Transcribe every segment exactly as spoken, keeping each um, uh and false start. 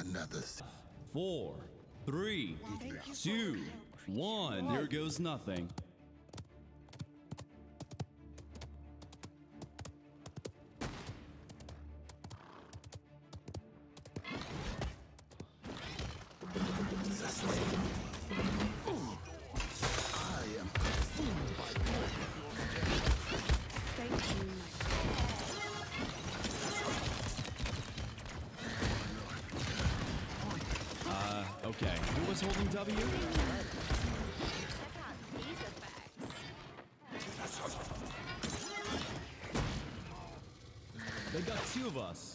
Another. Four, three, two, one. Here goes nothing. Okay, who was holding W? Check out these effects. They got two of us.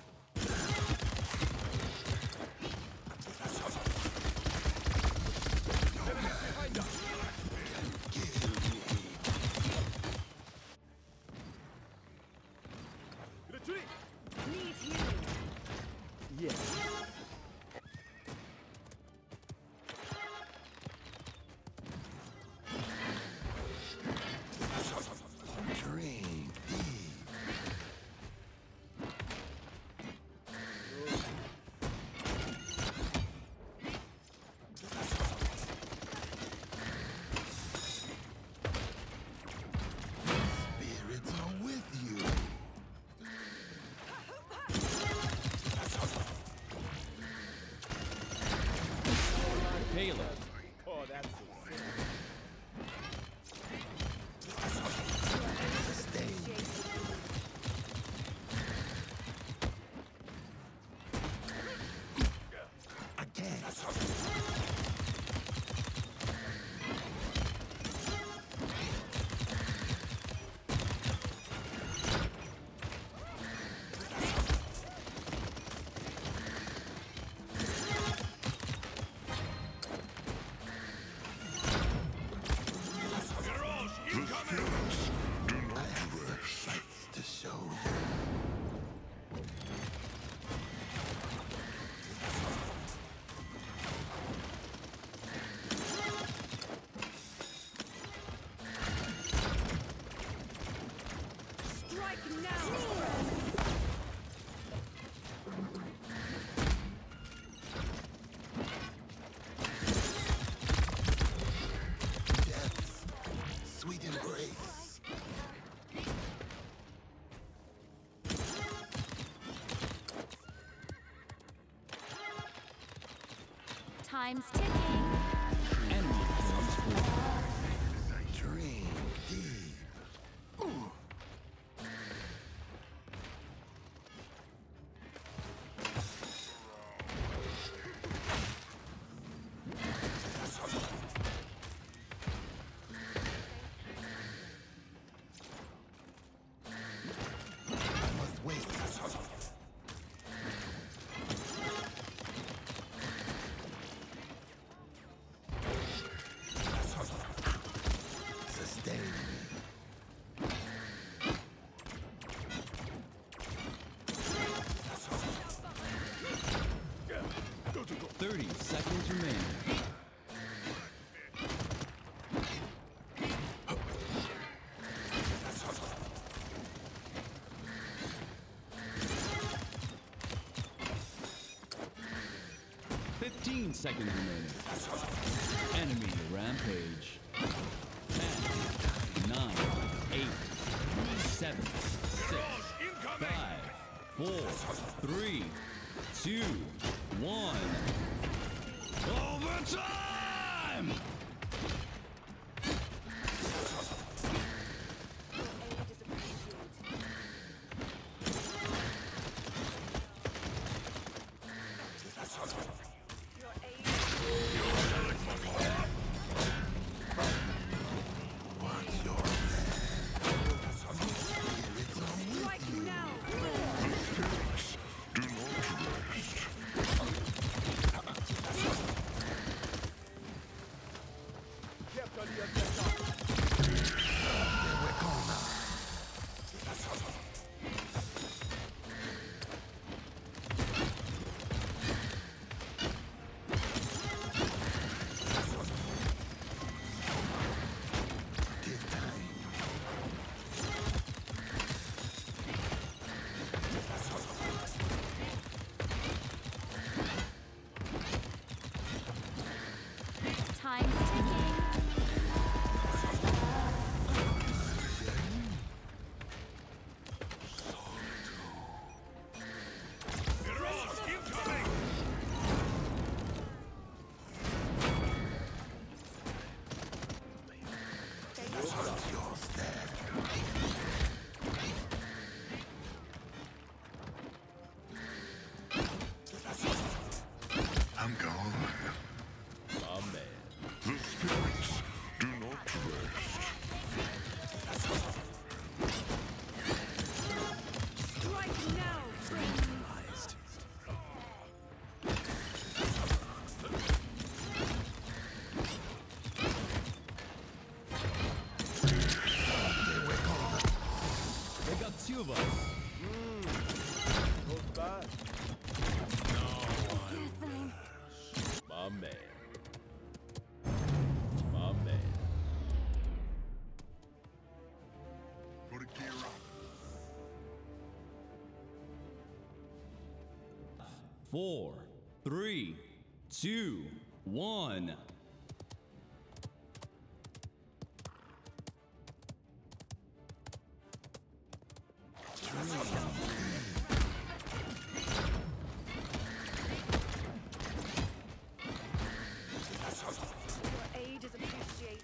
Need healing. Yeah. Drink deep. Spirits are with you. Caleb. Oh, that's Sustain. Again. I have sights to show you. Strike now. Death's sweet embrace. Time's ticking. Enemy kills four. Drink deep. Ooh. I must wait. Sustain me. Thirty seconds remaining. Fifteen seconds remaining. Enemy rampage. Ten, nine, eight, seven, six, five, four, three, two, one. Overtime! Aid is appreciated. Your aid. Watch your man. Spirits are with Strike you. now. Do not rest. two of us. Close by. Carefully. My man. My man. Put a gear up. Four, three, two, one. Your aid is appreciated.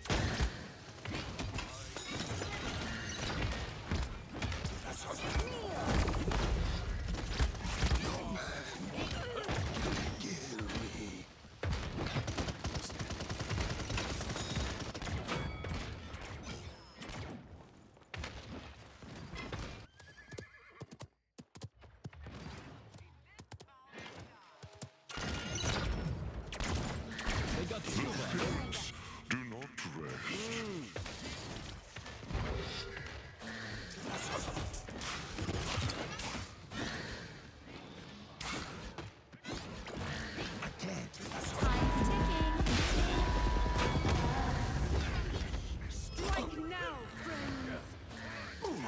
Kill me. They got two of us. Do not rest. I can't. Time's ticking. Strike now, friends.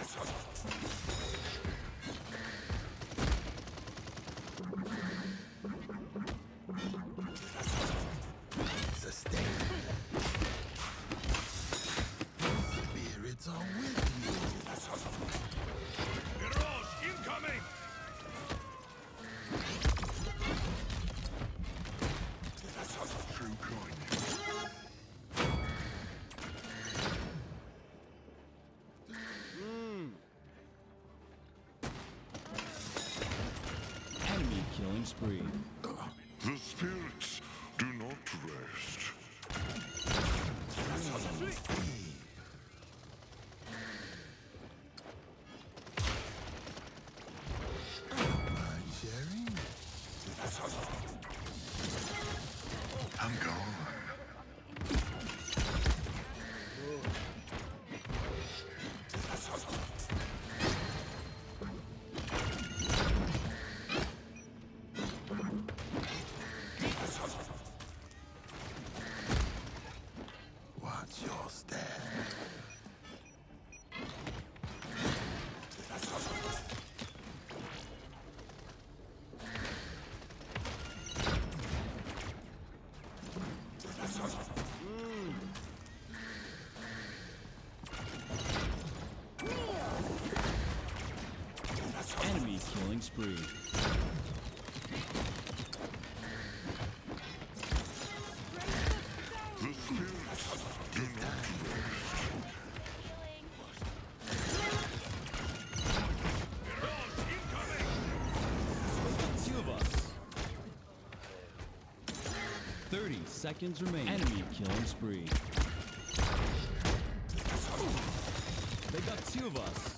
Sustain. Spirits are with you. Mirage incoming! True kindness. Enemy killing spree. The spirits do not rest. Mind sharing? I'm gone. Watch your step. Enemy killing spree. The spirits do not rest. Two of us. Thirty seconds remain. Enemy killing spree. They got two of us.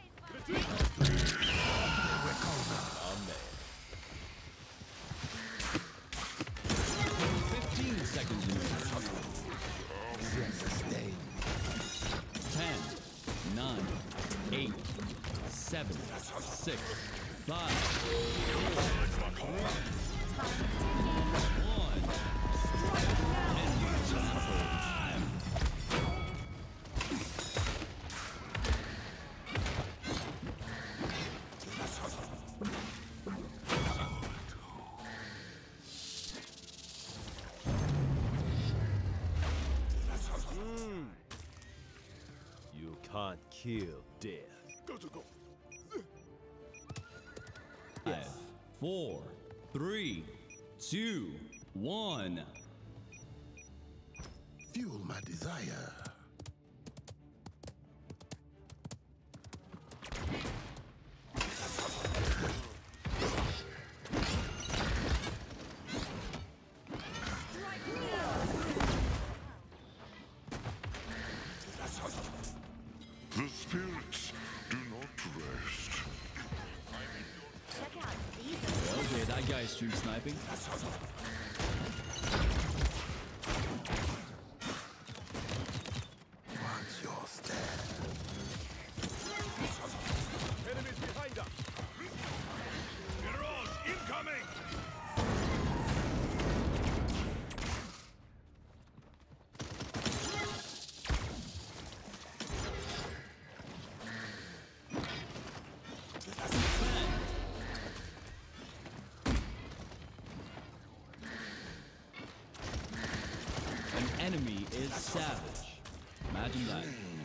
Fifteen seconds remaining. Sustain. Ten, nine, eight, seven, six, five, four, one. And you time. You can't kill death. Five, four, three, two, one. Fuel my desire. The spirits do not rest. Check out these. Okay, that guy's stream sniping. Watch your step. Enemy savage. Imagine that.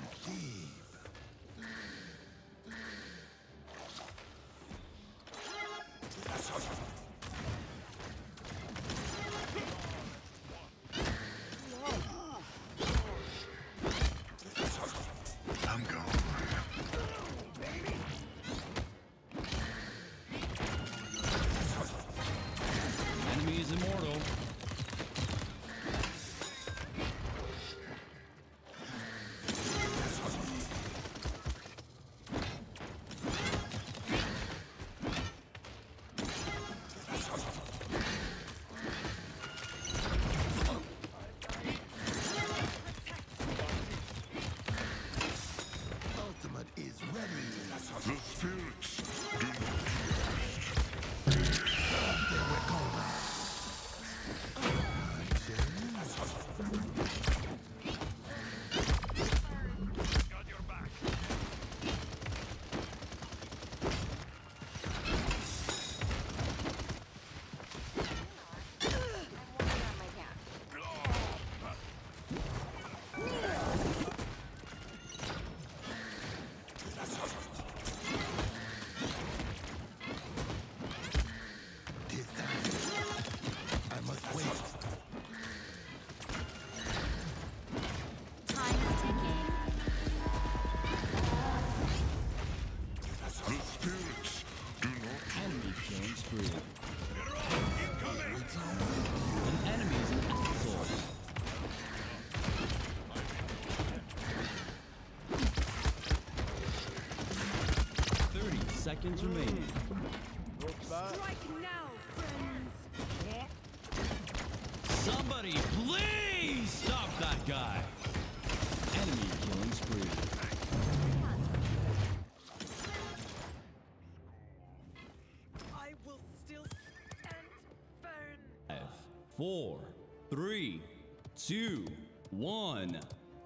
I'm gone. Enemy is immortal. Ultimate is ready. The spirits do not Tis time. I must wait. Time's ticking. The spirits do not Enemy killing spree. An enemy is an asshole. Thirty seconds remaining. Look back. Strike now, friends. Somebody please stop that guy. Enemy killing spree. I will still stand firm. Five, four, three, two, one.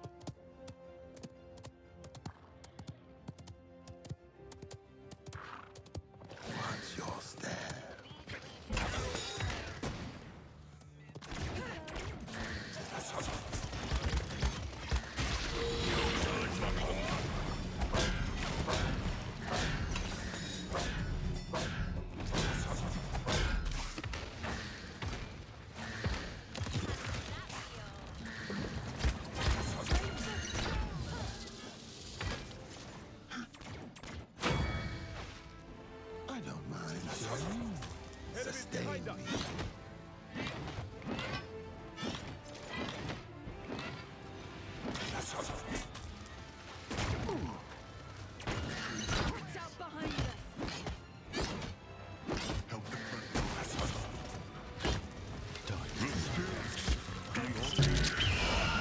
watch your step. I don't mind sharing. Sustain behind us. me. Watch out behind us. Help the front. The spirits do not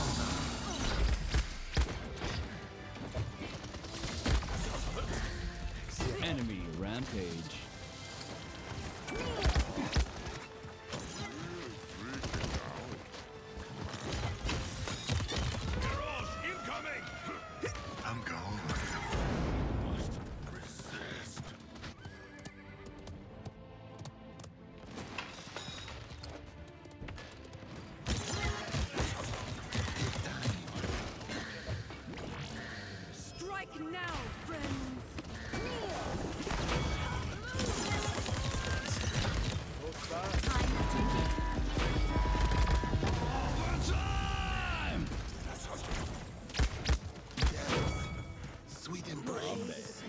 Enemy rampage. I'm gone. Must resist. Strike now, friends. Look back. Time's ticking. Time! Yes. Sweet embrace.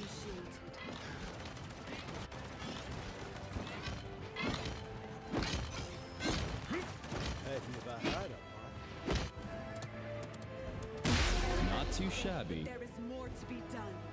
Have you ever had a Not too shabby. There is more to be done.